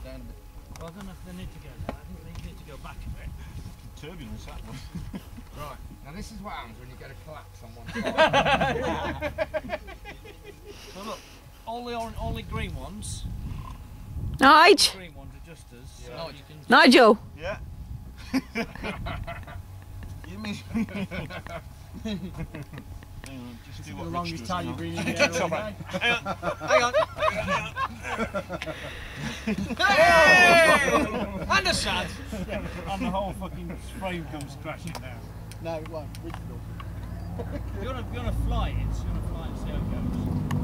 down a bit. Well, I don't know if they need to go down. I think they need to go back a bit. Turbulence, that one. Right, now this is what happens when you get a collapse on one side. So look, all the green ones. Nige! Green ones are just as. Yeah. So you can. Nigel! Yeah. You mean? Hang on, just do what The Rich longest does, time hang you've on. been in the air all day. Hey! And a sad. And the whole fucking frame comes crashing down. No, it won't. Rich will. You wanna fly it? You wanna fly it and see how it goes?